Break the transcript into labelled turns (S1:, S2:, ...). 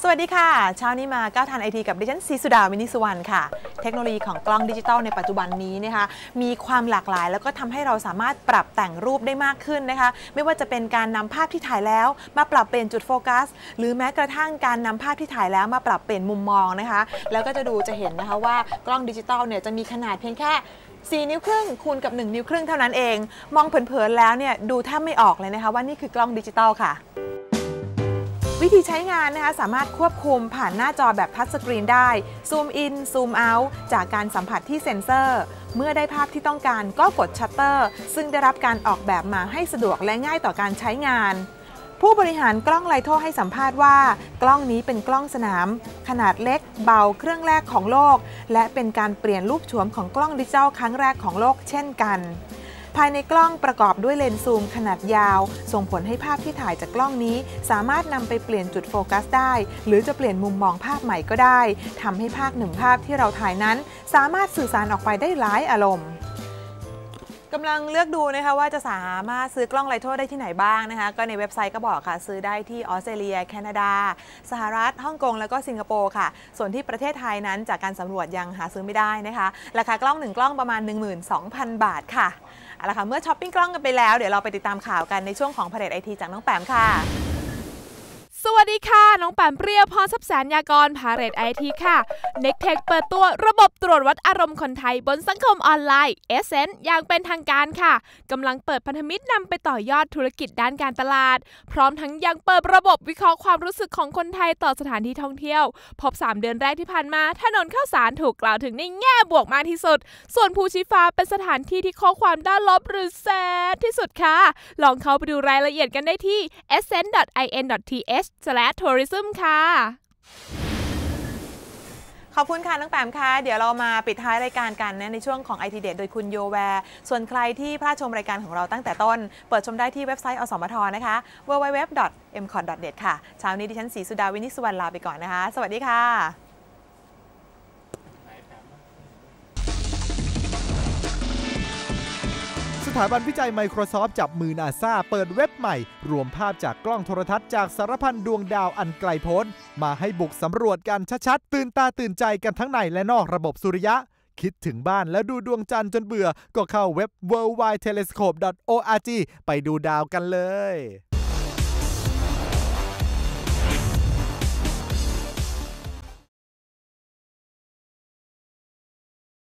S1: สวัสดีค่ะเช้านี้มาก้าวทันไอทีกับดิฉันศรีสุดาวินิสุวรรณค่ะเทคโนโลยีของกล้องดิจิตอลในปัจจุบันนี้นะคะมีความหลากหลายแล้วก็ทำให้เราสามารถปรับแต่งรูปได้มากขึ้นนะคะไม่ว่าจะเป็นการนำภาพที่ถ่ายแล้วมาปรับเปลี่ยนจุดโฟกัสหรือแม้กระทั่งการนำภาพที่ถ่ายแล้วมาปรับเปลี่ยนมุมมองนะคะแล้วก็จะเห็นนะคะว่ากล้องดิจิตอลเนี่ยจะมีขนาดเพียงแค่4 นิ้วครึ่งคูณกับ1 นิ้วครึ่งเท่านั้นเองมองเผินๆแล้วเนี่ยดูแทบไม่ออกเลยนะคะว่านี่คือกล้องดิจิตอลค่ะวิธีใช้งานนะคะสามารถควบคุมผ่านหน้าจอแบบทัชสกรีนได้ซูมอินซูมเอาท์จากการสัมผัสที่เซ็นเซอร์เมื่อได้ภาพที่ต้องการก็กดชัตเตอร์ซึ่งได้รับการออกแบบมาให้สะดวกและง่ายต่อการใช้งานผู้บริหารกล้องไลโทให้สัมภาษณ์ว่ากล้องนี้เป็นกล้องสนามขนาดเล็กเบาเครื่องแรกของโลกและเป็นการเปลี่ยนรูปโฉมของกล้องดิจิทัลครั้งแรกของโลกเช่นกันภายในกล้องประกอบด้วยเลนส์ซูมขนาดยาวส่งผลให้ภาพที่ถ่ายจากกล้องนี้สามารถนำไปเปลี่ยนจุดโฟกัสได้หรือจะเปลี่ยนมุมมองภาพใหม่ก็ได้ทำให้ภาพหนึ่งภาพที่เราถ่ายนั้นสามารถสื่อสารออกไปได้หลายอารมณ์กำลังเลือกดูนะคะว่าจะสามารถซื้อกล้องไลโทได้ที่ไหนบ้างนะคะก็ในเว็บไซต์ก็บอกค่ะซื้อได้ที่ออสเตรเลียแคนาดาสหรัฐฮ่องกงแล้วก็สิงคโปร์ค่ะส่วนที่ประเทศไทยนั้นจากการสำรวจยังหาซื้อไม่ได้นะคะราคากล้อง1กล้องประมาณ 12,000 บาทค่ะเอาละค่ะเมื่อช้อปปิ้งกล้องกันไปแล้วเดี๋ยวเราไปติดตามข่าวกันในช่วงของ Parade IT จากน้องแปมค่ะ
S2: สวัสดีค่ะน้องแปมเปรี้ยวพรทรัพย์แสนยากรพาเรตไอทีค่ะ Nectech เปิดตัวระบบตรวจวัดอารมณ์คนไทยบนสังคมออนไลน์ Essence อย่างเป็นทางการค่ะกำลังเปิดพันธมิตรนำไปต่อยอดธุรกิจด้านการตลาดพร้อมทั้งยังเปิดระบบวิเคราะห์ความรู้สึกของคนไทยต่อสถานที่ท่องเที่ยวพบ3 เดือนแรกที่ผ่านมาถนนข้าวสารถูกกล่าวถึงในแง่บวกมากที่สุดส่วนภูชีฟ้าเป็นสถานที่ที่ข้อความด้านลบหรือแซดที่สุดค่ะลองเข้าไปดูรายละเอียดกันได้ที่ essence.in.th/tourism ค่ะ
S1: ขอบคุณค่ะน้องแปมค่ะเดี๋ยวเรามาปิดท้ายรายการกันนะในช่วงของ IT Date โดยคุณโยแวร์ส่วนใครที่พลาดชมรายการของเราตั้งแต่ต้นเปิดชมได้ที่เว็บไซต์อสมทนะคะ www.mcot.net ค่ะเช้านี้ดิฉันศรีสุดาวินิสุวรรณลาไปก่อนนะคะสวัสดีค่ะ
S3: สถาบันวิจัย Microsoft จับมือ NASA เปิดเว็บใหม่รวมภาพจากกล้องโทรทัศน์จากสารพันดวงดาวอันไกลโพ้นมาให้บุกสำรวจกันชัดๆตื่นตาตื่นใจกันทั้งในและนอกระบบสุริยะคิดถึงบ้านแล้วดูดวงจันทร์จนเบื่อก็เข้าเว็บ worldwidetelescope.org ไปดูดาวกันเลย